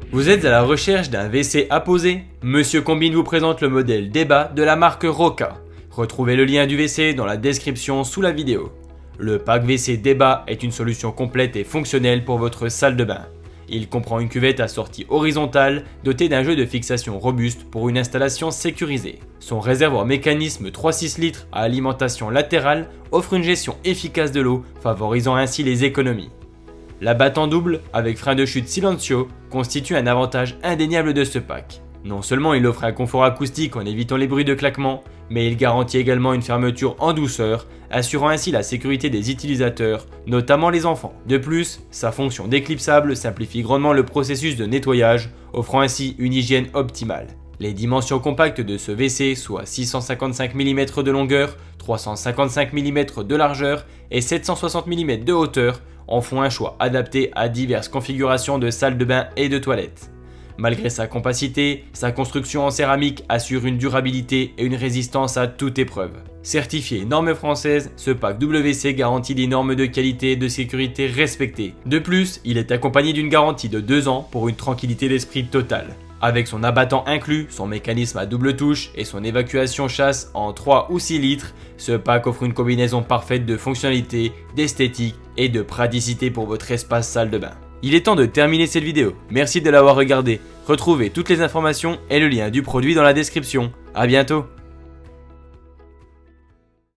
Vous êtes à la recherche d'un WC à poser? Monsieur Combine vous présente le modèle Débat de la marque Roca. Retrouvez le lien du WC dans la description sous la vidéo. Le pack WC Débat est une solution complète et fonctionnelle pour votre salle de bain. Il comprend une cuvette assortie horizontale dotée d'un jeu de fixation robuste pour une installation sécurisée. Son réservoir mécanisme 3,6 litres à alimentation latérale offre une gestion efficace de l'eau, favorisant ainsi les économies. La batte en double avec frein de chute Silencio constitue un avantage indéniable de ce pack. Non seulement il offre un confort acoustique en évitant les bruits de claquement, mais il garantit également une fermeture en douceur, assurant ainsi la sécurité des utilisateurs, notamment les enfants. De plus, sa fonction d'éclipsable simplifie grandement le processus de nettoyage, offrant ainsi une hygiène optimale. Les dimensions compactes de ce WC, soit 655 mm de longueur, 355 mm de largeur et 760 mm de hauteur, en font un choix adapté à diverses configurations de salles de bain et de toilettes. Malgré sa compacité, sa construction en céramique assure une durabilité et une résistance à toute épreuve. Certifié normes françaises, ce pack WC garantit des normes de qualité et de sécurité respectées. De plus, il est accompagné d'une garantie de 2 ans pour une tranquillité d'esprit totale. Avec son abattant inclus, son mécanisme à double touche et son évacuation chasse en 3 ou 6 litres, ce pack offre une combinaison parfaite de fonctionnalité, d'esthétique et de praticité pour votre espace salle de bain. Il est temps de terminer cette vidéo, merci de l'avoir regardée. Retrouvez toutes les informations et le lien du produit dans la description. A bientôt.